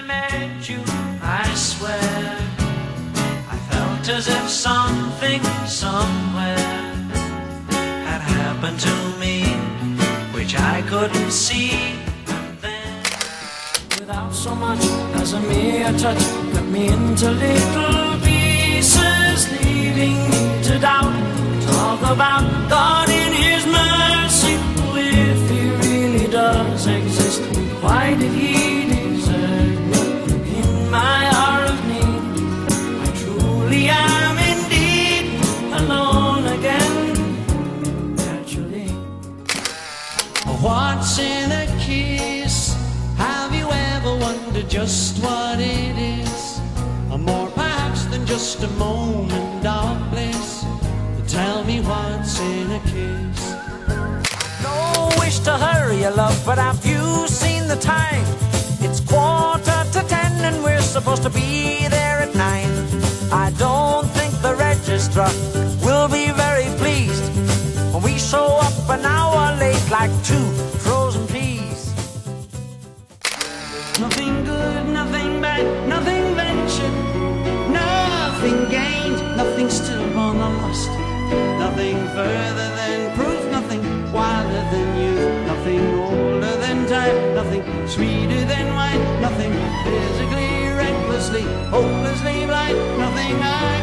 met you, I swear I felt as if something somewhere had happened to me, which I couldn't see. And then, without so much as a mere touch, cut me into little pieces, leaving me to doubt. Talk about God in His mercy, if He really does exist, why did He desert me in my hour of need? I truly am indeed alone again, naturally. What's in a kiss? Have you ever wondered just what it is? Or more perhaps than just a moment of bliss. Tell me what's in a kiss. No wish to hurry your love, but have you seen the time? It's 10:15 and we're supposed to be there at 9. I don't think the registrar will be very pleased when we show up an hour late like 2 frozen peas. Nothing good, nothing bad, nothing ventured, nothing gained, nothing stillborn or lost. Nothing further than proof, nothing wilder than youth, nothing older than time, nothing sweeter than wine, nothing physically, recklessly, hopelessly blind, nothing I